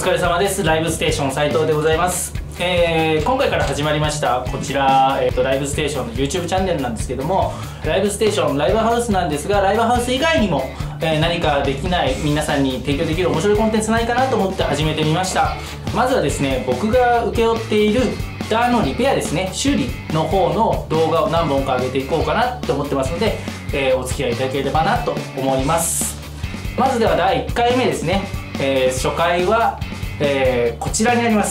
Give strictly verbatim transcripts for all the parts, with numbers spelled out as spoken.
疲れ様です。ライブステーション斉藤でございます。えー、今回から始まりましたこちら、えーと、ライブステーションの YouTube チャンネルなんですけども、ライブステーションライブハウスなんですが、ライブハウス以外にも、えー、何かできない、皆さんに提供できる面白いコンテンツないかなと思って始めてみました。まずはですね、僕が請け負っているギターのリペアですね、修理の方の動画を何本か上げていこうかなと思ってますので、えー、お付き合いいただければなと思います。まずではだいいっかいめですね、えー、初回は、えー、こちらになります。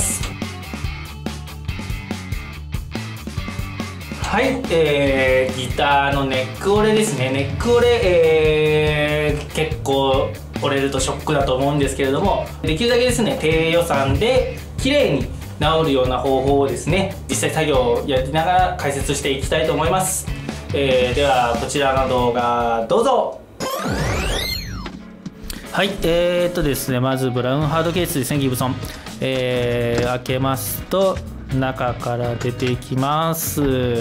はい、えー、ギターのネック折れですね。ネック折れ、えー、結構折れるとショックだと思うんですけれども、できるだけですね、低予算で綺麗に治るような方法をですね、実際作業をやりながら解説していきたいと思います。えー、ではこちらの動画どうぞ。はい、えー、っとですね、まずブラウンハードケースですね、ギブソン。えー、開けますと中から出てきます。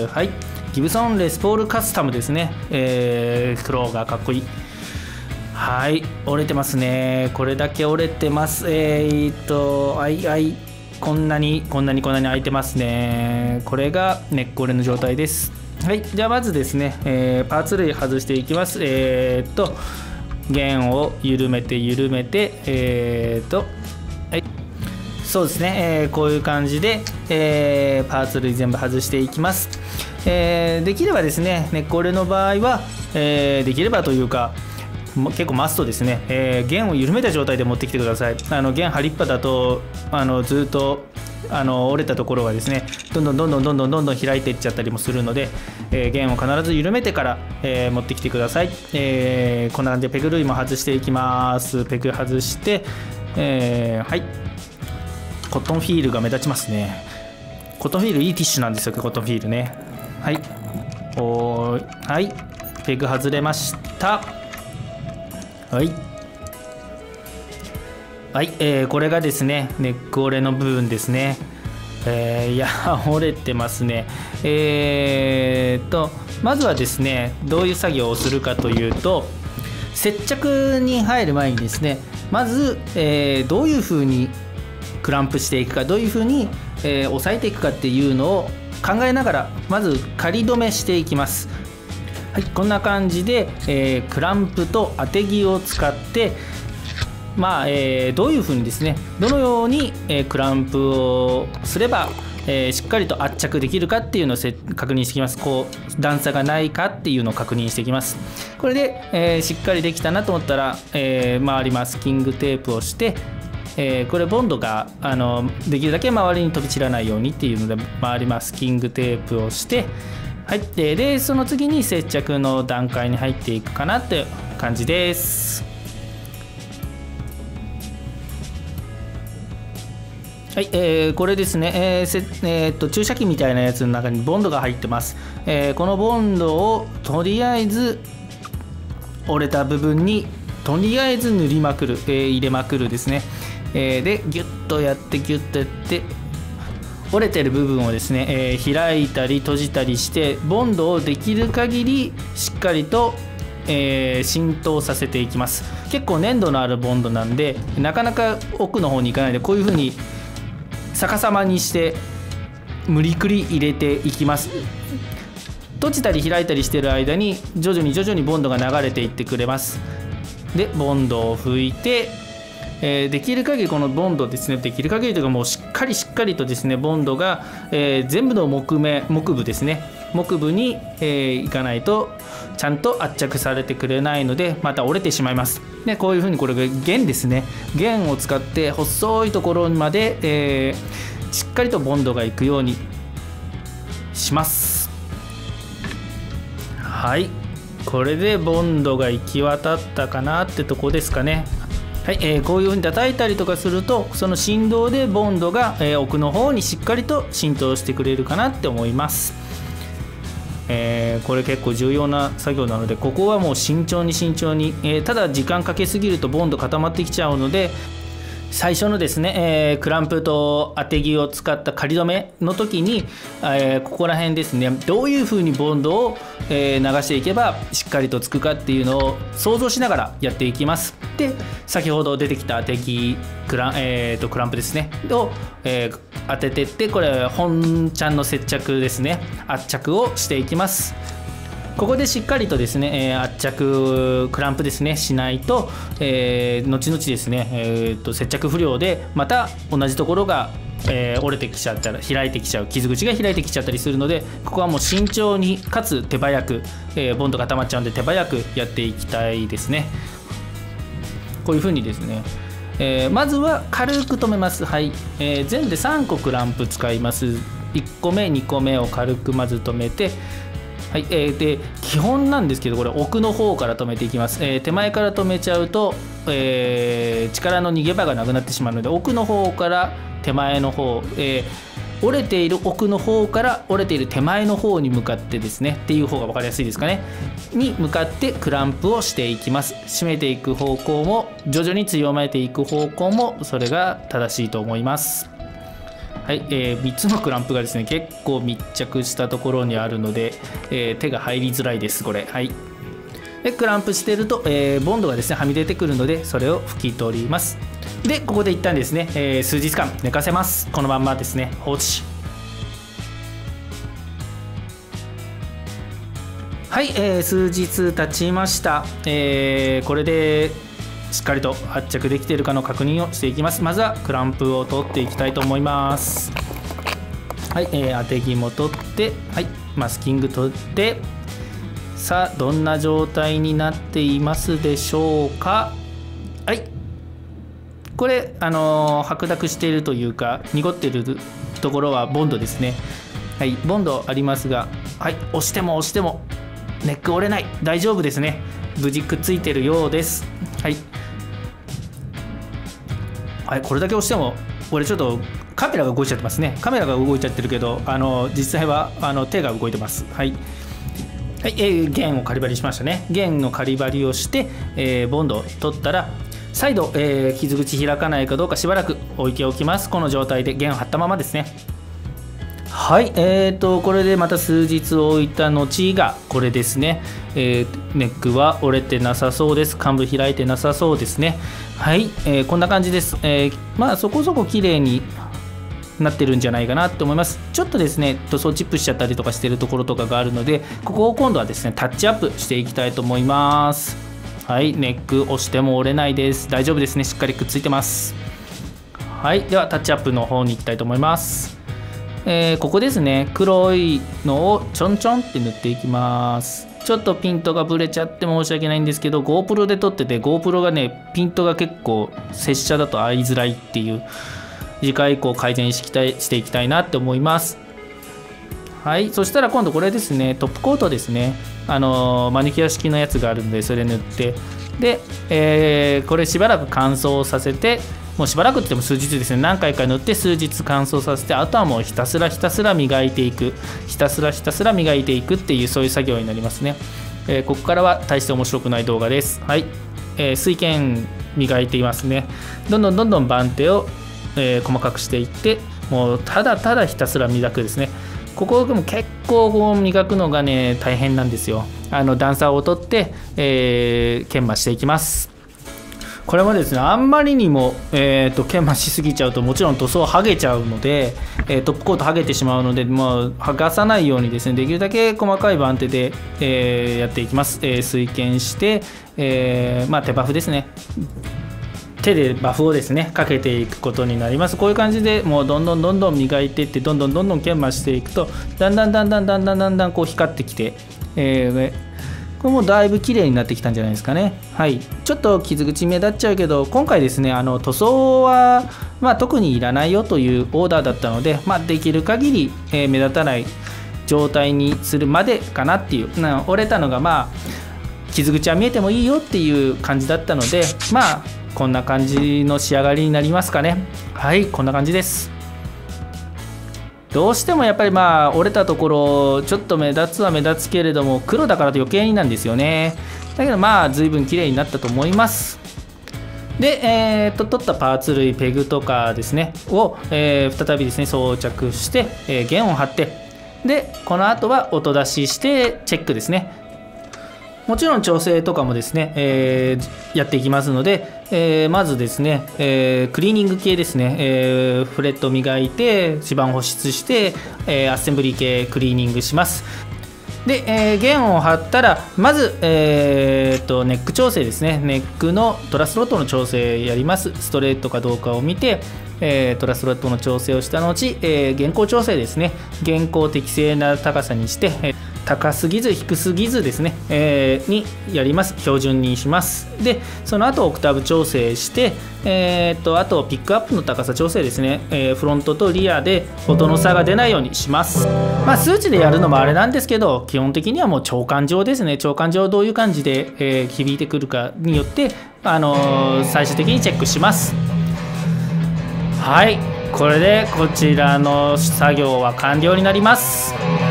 はい、ギブソンレスポールカスタムですね。えー、黒がかっこいい。はい、折れてますね。これだけ折れてます。えー、っとあいあいこんなにこんなにこんなに開いてますね。これがネック折れの状態です。はい、じゃあまずですね、えー、パーツ類外していきます。えー、っと弦を緩めて緩めて、えー、っとはい、そうですね、えー、こういう感じで、えー、パーツ類全部外していきます。えー、できればですね、ネック折れの場合は、えー、できればというか結構マストですね、えー、弦を緩めた状態で持ってきてください。あの弦張りっぱだとあのずっとあの折れたところがですね、どんどんどんどんどんどんどんどん開いていっちゃったりもするので、えー、弦を必ず緩めてから、えー、持ってきてください。えー、こんな感じでペグ類も外していきます。ペグ外して、えー、はい、コットンフィールが目立ちますね。コットンフィールいいティッシュなんですよ、コットンフィールね。はい、おー、はい、ペグ外れました。はいはい、えー、これがですね、ネック折れの部分ですね。えー、いや折れてますね。えー、っとまずはですね、どういう作業をするかというと、接着に入る前にですね、まず、えー、どういうふうにクランプしていくか、どういうふうに、えー、押さえていくかっていうのを考えながら、まず仮止めしていきます。はい、こんな感じで、えー、クランプと当て木を使って、まあえー、どういうふうにですね、どのように、えー、クランプをすれば、えー、しっかりと圧着できるかっていうのを確認していきます。こう段差がないかっていうのを確認していきます。これで、えー、しっかりできたなと思ったら、えー、周りマスキングテープをして、えー、これボンドがあのできるだけ周りに飛び散らないようにっていうので、周りマスキングテープをして、はい、で, でその次に接着の段階に入っていくかなって感じです。はい、えー、これですね、えーせえー、っと注射器みたいなやつの中にボンドが入ってます。えー、このボンドをとりあえず折れた部分にとりあえず塗りまくる、えー、入れまくるですね。えー、でギュッとやってギュッとやって折れてる部分をですね、えー、開いたり閉じたりしてボンドをできる限りしっかりと、えー、浸透させていきます。結構粘度のあるボンドなんでなかなか奥の方に行かないで、こういう風に逆さまにして無理くり入れていきます。閉じたり開いたりしてる間に徐々に徐々にボンドが流れていってくれます。でボンドを拭いて、えー、できる限りこのボンドですね、できる限りというかもうしっかりしっかりとですね、ボンドが、えー、全部の木目木部ですね、木部に、えー、いかないとちゃんと圧着されてくれないので、また折れてしまいます。でこういうふうにこれが弦ですね、弦を使って細いところまで、えー、しっかりとボンドがいくようにします。はい、これでボンドが行き渡ったかなってとこですかね。はい、えー、こういうふうに叩いたりとかすると、その振動でボンドが、えー、奥の方にしっかりと浸透してくれるかなって思います。えー、これ結構重要な作業なので、ここはもう慎重に慎重に、えー、ただ時間かけすぎるとボンド固まってきちゃうので、 最初のですね、えー、クランプと当て木を使った仮止めの時に、えー、ここら辺ですね、どういう風にボンドを、えー、流していけばしっかりとつくかっていうのを想像しながらやっていきます。で先ほど出てきた当て木クラン、えー、とクランプですねを、えー、当ててって、これ本ちゃんの接着ですね、圧着をしていきます。ここでしっかりとですね、えー、圧着クランプですねしないと、えー、後々ですね、えー、と接着不良でまた同じところが、えー、折れてきちゃったら開いてきちゃう、傷口が開いてきちゃったりするので、ここはもう慎重にかつ手早く、えー、ボンドが溜まっちゃうんで手早くやっていきたいですね。こういう風にですね、えー、まずは軽く止めます。はい、えー、全部でさんこクランプ使います。いっこめにこめを軽くまず止めて、はい、えー、で基本なんですけど、これ奥の方から止めていきます。えー、手前から止めちゃうと、えー、力の逃げ場がなくなってしまうので、奥の方から手前の方、えー、折れている奥の方から折れている手前の方に向かってですねっていう方が分かりやすいですかね、に向かってクランプをしていきます。締めていく方向も徐々に強めていく方向もそれが正しいと思います。はい、えー、みっつのクランプがですね結構密着したところにあるので、えー、手が入りづらいですこれ。はい、でクランプしてると、えー、ボンドがですねはみ出てくるのでそれを拭き取ります。でここで一旦ですね、えー、数日間寝かせます。このまんまですね放置。はい、えー、数日経ちました。えー、これでしっかりと圧着できているかの確認をしていきます。まずはクランプを取っていきたいと思います。はい、えー、当て木も取って、はい、マスキング取って、さあどんな状態になっていますでしょうか。はい、これあのー、白濁しているというか濁っているところはボンドですね。はい、ボンドありますが、はい、押しても押してもネック折れない、大丈夫ですね。無事くっついているようです。はい、はい、これだけ押してもこれちょっとカメラが動いちゃってますね。カメラが動いちゃってるけどあの実際はあの手が動いてます。はい、はい、えー、弦を仮張りしましたね。弦の仮張りをして、えー、ボンドを取ったら再度、えー、傷口開かないかどうかしばらく置いておきます。この状態で弦を張ったままですね。はい、えーとこれでまた数日置いた後がこれですね。えー、ネックは折れてなさそうです。幹部開いてなさそうですね。はい、えー、こんな感じです。えー、まあそこそこ綺麗になってるんじゃないかなと思います。ちょっとですね塗装チップしちゃったりとかしてるところとかがあるので、ここを今度はですねタッチアップしていきたいと思います。はい、ネック押しても折れないです。大丈夫ですね。しっかりくっついてます。はい、ではタッチアップの方に行きたいと思います。えー、ここですね、黒いのをちょんちょんって塗っていきます。ちょっとピントがブレちゃって申し訳ないんですけど GoPro で撮ってて GoPro がねピントが結構拙者だと合いづらいっていう、次回以降改善していきたいなって思います。はい、そしたら今度これですね、トップコートですね、あのー、マニキュア式のやつがあるのでそれ塗って、で、えー、これしばらく乾燥させて、もうしばらくって言っても数日ですね、何回か塗って数日乾燥させて、あとはもうひたすらひたすら磨いていく、ひたすらひたすら磨いていくっていう、そういう作業になりますね。えー、ここからは大して面白くない動画です。はい、えー、水拳磨いていますね。どんどんどんどん番手を、えー、細かくしていって、もうただただひたすら磨くですね。ここでも結構こう磨くのがね大変なんですよ。あの段差を取って、えー、研磨していきます。これもですねあんまりにも、えー、と研磨しすぎちゃうともちろん塗装剥げちゃうので、えー、トップコート剥げてしまうので、もう剥がさないようにですねできるだけ細かい番手で、えー、やっていきます。えー、水研して、えーまあ、手バフですね、手でバフをですねかけていくことになります。こういう感じでもうどんどんどんどん磨いていって、どんどんどんどん研磨していくとだんだんだんだんだんだんだんだんこう光ってきて、えーこれもだいぶ綺麗になってきたんじゃないですかね。はい、ちょっと傷口目立っちゃうけど今回ですねあの塗装は、まあ、特にいらないよというオーダーだったので、まあ、できる限り、えー、目立たない状態にするまでかなっていう、な折れたのがまあ傷口は見えてもいいよっていう感じだったので、まあこんな感じの仕上がりになりますかね。はい、こんな感じです。どうしてもやっぱりまあ折れたところちょっと目立つは目立つけれども黒だからと余計になんですよね。だけどまあ随分綺麗になったと思います。 で、えー、と取ったパーツ類ペグとかですねを、えー、再びですね装着して、えー、弦を張って、でこの後は音出ししてチェックですね。もちろん調整とかもですね、えー、やっていきますので、えー、まずですね、えー、クリーニング系ですね、えー、フレット磨いて指板保湿して、えー、アッセンブリー系クリーニングします。で、えー、弦を張ったらまず、えー、とネック調整ですね。ネックのトラスロットの調整やります。ストレートかどうかを見て、えー、トラスロットの調整をした後、えー、弦高調整ですね。弦高を適正な高さにして、えー、高すぎず低すぎずですね、えー、にやります。標準にします。でその後オクターブ調整して、えー、とあとピックアップの高さ調整ですね、えー、フロントとリアで音の差が出ないようにします。まあ数値でやるのもあれなんですけど、基本的にはもう長管上ですね。長管上どういう感じで、えー、響いてくるかによって、あのー、最終的にチェックします。はい、これでこちらの作業は完了になります。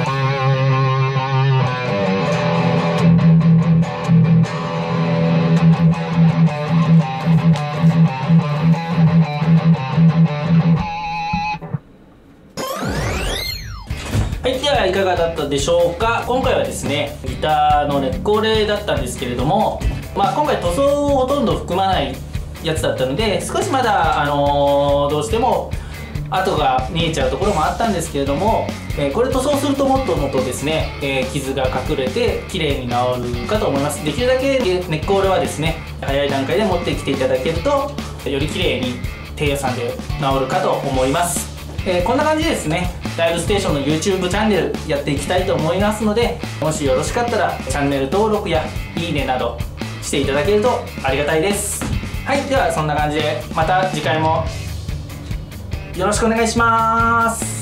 はい、ではいかがだったでしょうか。今回はですねギターの熱交例だったんですけれども、まあ、今回塗装をほとんど含まないやつだったので少しまだ、あのー、どうしても跡が見えちゃうところもあったんですけれども、えー、これ塗装するともっともっとですね、えー、傷が隠れて綺麗に治るかと思います。できるだけネックオールはですね早い段階で持ってきていただけるとより綺麗に低予算で治るかと思います。えー、こんな感じでですねライブステーションの YouTube チャンネルやっていきたいと思いますので、もしよろしかったらチャンネル登録やいいねなどしていただけるとありがたいです。はい、ではそんな感じでまた次回もよろしくお願いします。